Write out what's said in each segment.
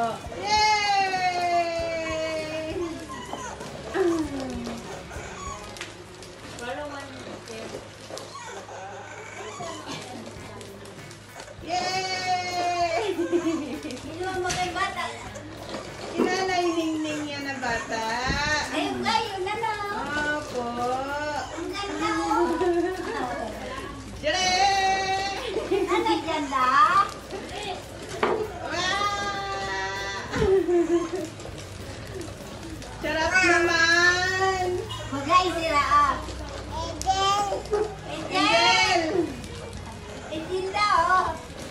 Yay! Yay! Inuwan mo kay bata. Kilala yung ningning niya na bata. Ayun nga, yun na na. Opo. Ang ganda mo. Tire! Ano ganda? Sarap naman! Magay sila ah. Angel! Angel daw.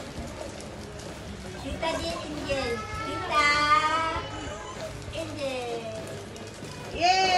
Kita din Angel. Kita. Angel. Yay!